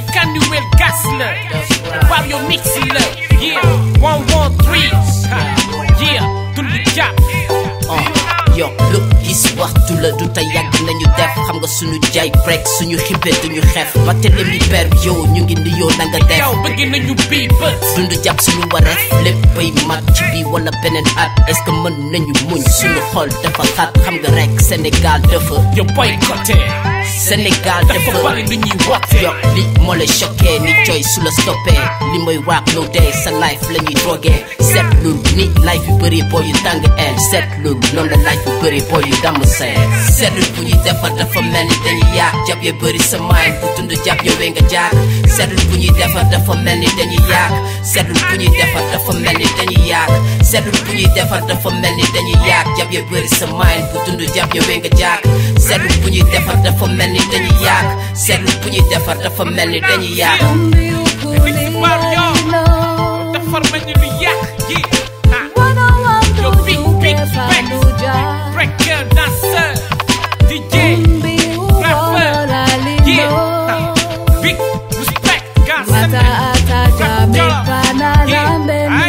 Kanuel Gasler, Fabio Mixler, yeah, 113, yeah, Tundu Jap. Yo, look, gis waxtu la du ta yàgg nañu def xam nga suñu jaay break suñu xibe duñu xef ma télé mi ber yo ñu ngi ni yo nanga def yow bëgg nañu bii bët Tundu Jap suñu wareef lépp bay mat ci bi wala beneen at est-ce que mën nañu muñ suñu xol dafa xat xam nga rek Sénégal dafa yo boycotté Sénégal dafa bari lu ñuy woote yo li moo lay choqué ni coy su la stoppé li mooy rap no day sa life la ñuy drogué seetlul ni life yu bëri boo yu tàng el seetlul noonu la life yu bëri boo yu damm seen seetlul bu ñuy defar dafa mel ni dañuy yaak jab ya bëri sa mind bu Tundu Jap ñëwee nga jaak seetlul bu ñuy defar dafa mel ni dañuy yaak seetlul bu ñuy defar dafa mel ni dañuy yaak seetlul bu ñuy defar dafa mel ni dañuy yaak jab ya bëri sa mind bu Tundu Jap ñëwee nga jaak seetlul bu ñuy defar dafa mel ni dañuy yaak seetlul bu ñuy defar dafa mel ni dañuy yaak defar mel ni lu yàq yi yo big breaker dancer DJ rapper yeah big respect gas